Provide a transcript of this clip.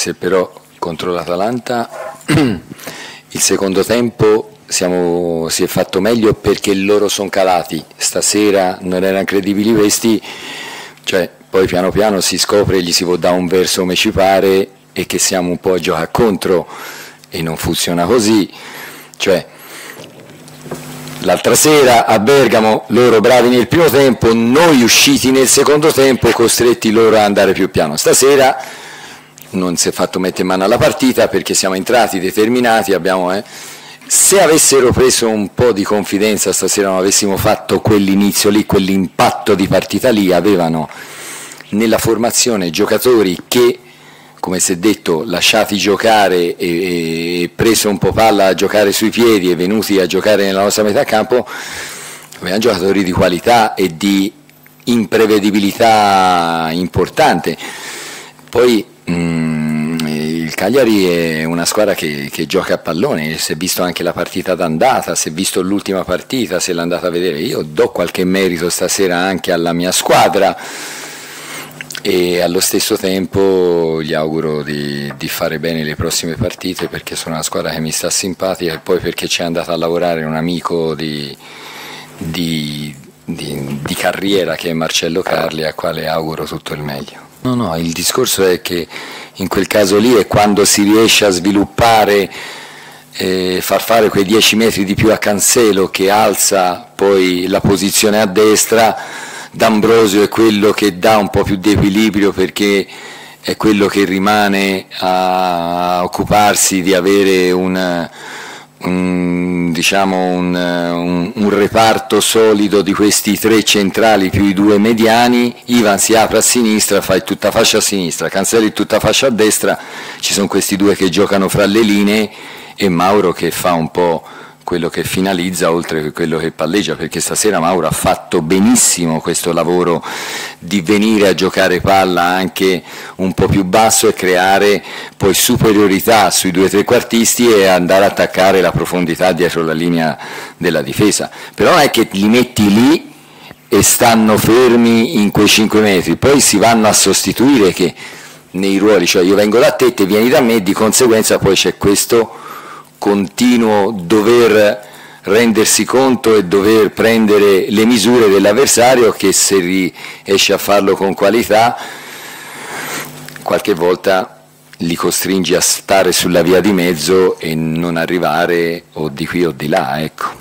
Se però contro l'Atalanta il secondo tempo si è fatto meglio perché loro sono calati, stasera non erano credibili questi, cioè poi piano piano si scopre, gli si può dare un verso come ci pare e che siamo un po' a giocare contro e non funziona così, cioè l'altra sera a Bergamo loro bravi nel primo tempo, noi usciti nel secondo tempo costretti loro ad andare più piano, stasera non si è fatto mettere mano alla partita perché siamo entrati determinati, se avessero preso un po' di confidenza stasera, non avessimo fatto quell'inizio lì, quell'impatto di partita lì, avevano nella formazione giocatori che, come si è detto, lasciati giocare e preso un po' palla a giocare sui piedi e venuti a giocare nella nostra metà campo, avevano giocatori di qualità e di imprevedibilità importante. Poi il Cagliari è una squadra che gioca a pallone, si è visto anche la partita d'andata, si è visto l'ultima partita, se l'è andata a vedere. Io do qualche merito stasera anche alla mia squadra e allo stesso tempo gli auguro di fare bene le prossime partite, perché sono una squadra che mi sta simpatica e poi perché c'è andato a lavorare un amico di carriera che è Marcello Carli, al quale auguro tutto il meglio. No, il discorso è che in quel caso lì è quando si riesce a sviluppare, far fare quei 10 metri di più a Cancelo che alza poi la posizione a destra. D'Ambrosio è quello che dà un po' più di equilibrio perché è quello che rimane a occuparsi di avere un reparto solido di questi tre centrali più i due mediani. Ivan si apre a sinistra, fa tutta fascia a sinistra, Cancelli tutta fascia a destra, ci sono questi due che giocano fra le linee e Mauro che fa un po' quello che finalizza oltre che quello che palleggia, perché stasera Mauro ha fatto benissimo questo lavoro di venire a giocare palla anche un po' più basso e creare poi superiorità sui due trequartisti e andare a attaccare la profondità dietro la linea della difesa. Però non è che li metti lì e stanno fermi in quei 5 metri, poi si vanno a sostituire che nei ruoli, cioè io vengo da te vieni da me, di conseguenza poi c'è questo continuo dover rendersi conto e dover prendere le misure dell'avversario che, se riesce a farlo con qualità, qualche volta li costringe a stare sulla via di mezzo e non arrivare o di qui o di là, ecco.